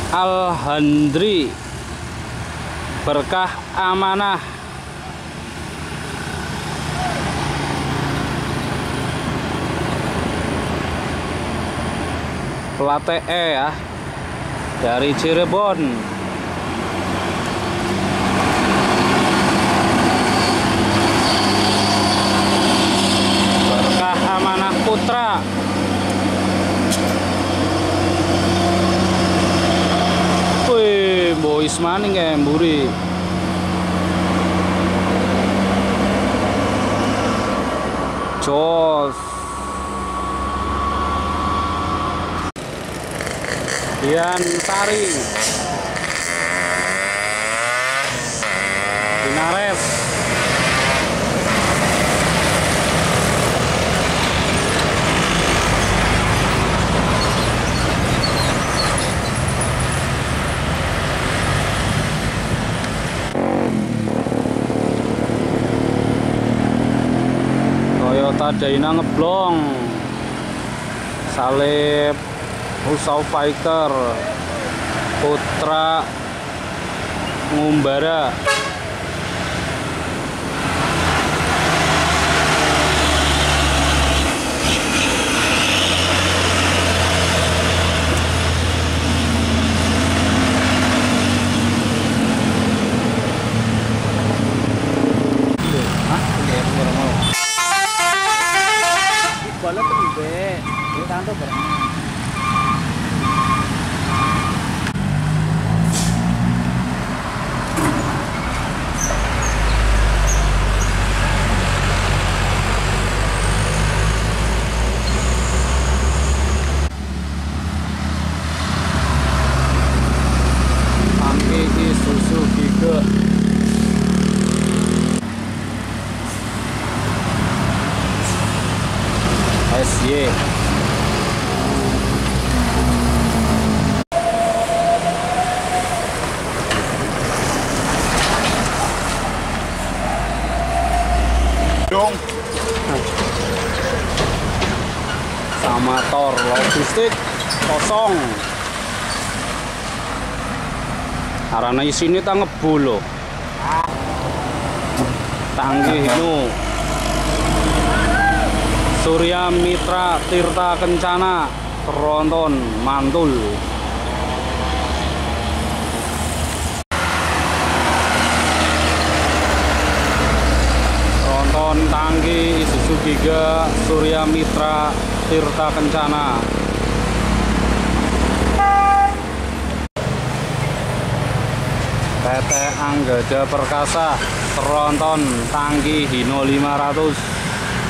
Alhandri Berkah Amanah. Plat E ya, dari Cirebon. Berkah Amanah Putra. Wih, bois maning ya mburi. Jos. Dian Sari Dinares. Toyota Dyna ngeblong. Salib Usau Fighter Putra Ngumbara. Bola tuh gede, dia tahu berapa? Isuzu Giga SY. Dong. Samator logistik kosong. Karena isini ta ngebul. Tanggi nu Surya Mitra Tirta Kencana Tronton Mantul. Tronton tangki Isuzu Giga Surya Mitra Tirta Kencana. PT Anggada Perkasa Tronton tangki Hino 500.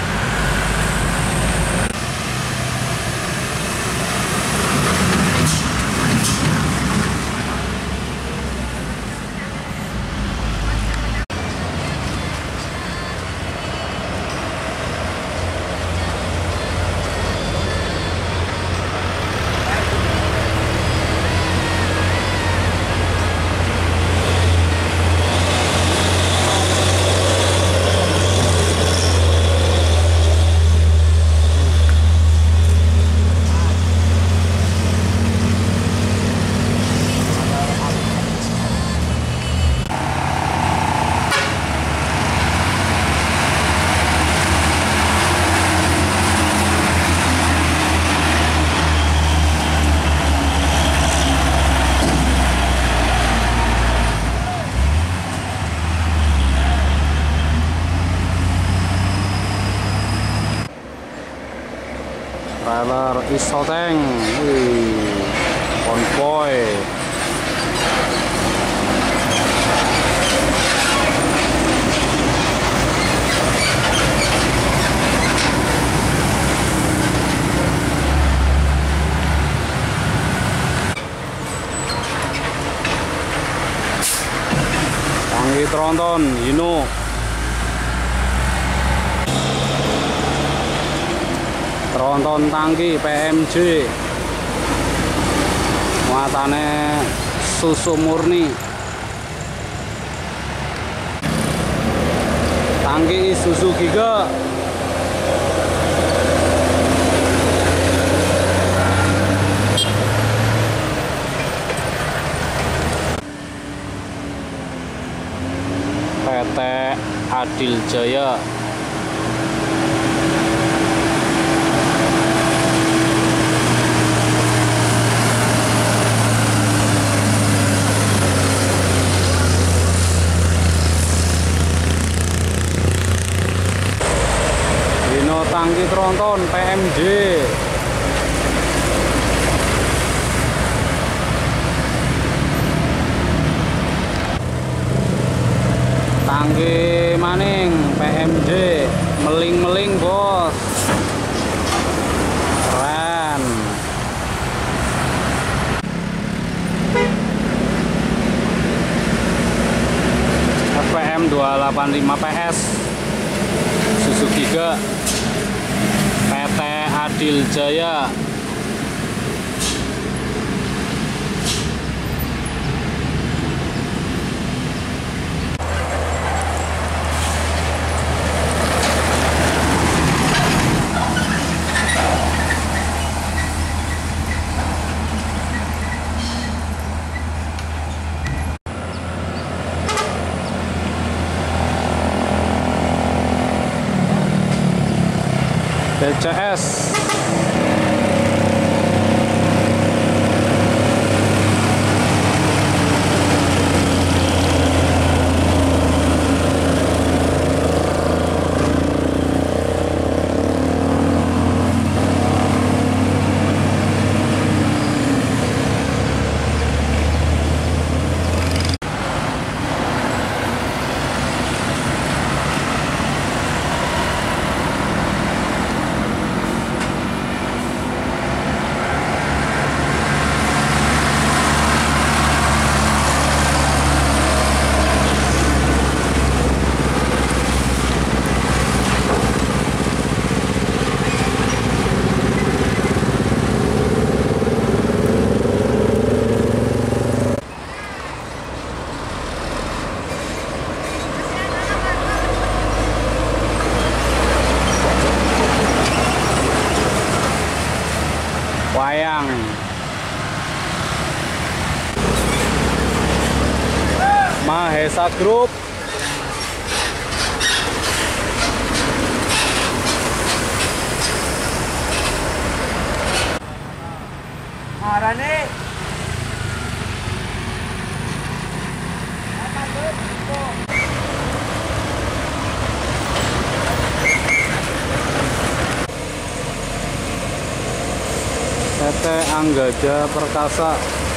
Trailer Isoteng, konvoy. Tangki Tronton Hino. Tronton tangki PMJ, muatannya susu murni. Tangki Isuzu Giga. Adil Jaya. Dino tangki tronton PMJ. Tangki maning PMJ, meling-meling bos, keren. FPM 285 PS Suzuki Giga PT Adil Jaya. DCS wayang. Mahesa Group. Arane. PT Anggaja Perkasa.